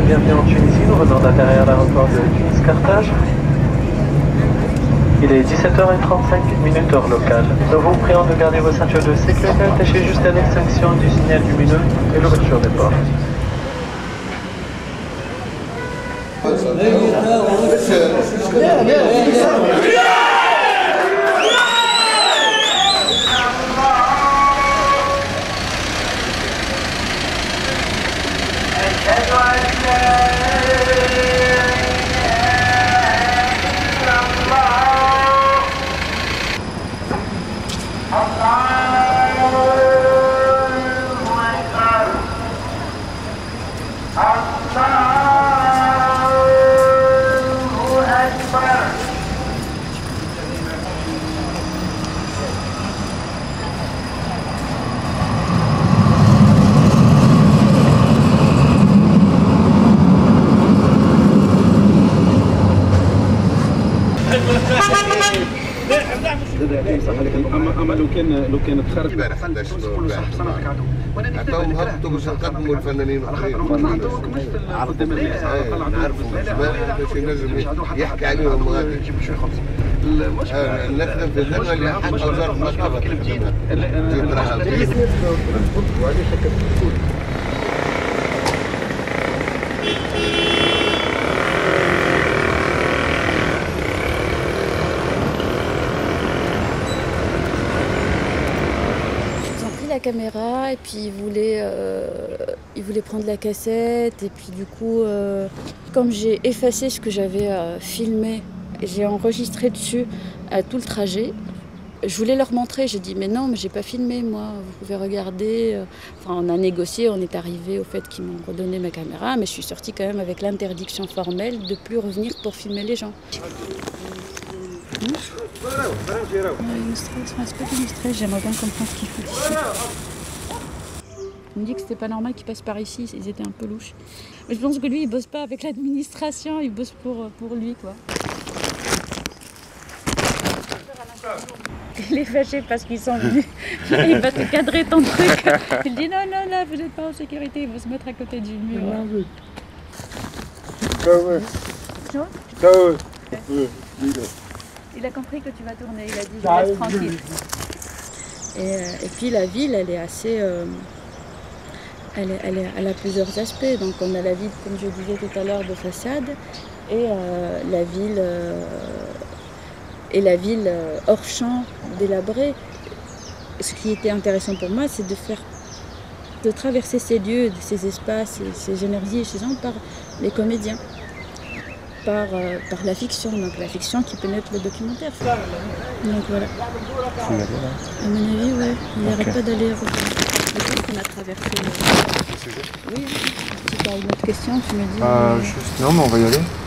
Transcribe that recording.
bienvenue en Tunisie. Nous venons d'atterrir à l'aéroport de Tunis-Carthage. Il est 17h35 heure locale. Nous vous prions de garder vos ceintures de sécurité attachées jusqu'à l'extinction du signal lumineux et l'ouverture des portes. اما لو كان تخرج امبارح 11 عطاهم هبطوا باش نقدموا الفنانين قدام الناس نعرفوا باش ينجم يحكي عليهم غادي نخدم في الخدمه اللي حق وزاره المركبه la caméra et puis il voulait prendre la cassette et puis du coup comme j'ai effacé ce que j'avais filmé, j'ai enregistré dessus tout le trajet. Je voulais leur montrer, j'ai dit mais non, mais j'ai pas filmé moi, vous pouvez regarder. Enfin on a négocié, on est arrivé au fait qu'ils m'ont redonné ma caméra, mais je suis sortie quand même avec l'interdiction formelle de plus revenir pour filmer les gens. J'aimerais bien comprendre ce qu'ils foutent ici. Il me dit que c'était pas normal qu'ils passent par ici, ils étaient un peu louches. Mais je pense que lui, il bosse pas avec l'administration, il bosse pour lui, quoi. Il est fâché parce qu'ils sont venus. Il va te cadrer ton truc. Il dit non, non, là, vous n'êtes pas en sécurité, il va se mettre à côté du mur. Il a compris que tu vas tourner, il a dit je reste tranquille. Et puis la ville, elle est assez... elle a plusieurs aspects. Donc on a la ville, comme je disais tout à l'heure, de façade et la ville hors champ, délabrée. Ce qui était intéressant pour moi, c'est de traverser ces lieux, ces espaces, ces énergies et ces gens par les comédiens. Par la fiction, donc la fiction qui pénètre le documentaire. Donc voilà. À mon avis, ouais, il n'arrête pas d'aller. Je pense qu'on a traversé. Oui, si tu as une autre question, tu me dis. Non, mais on va y aller.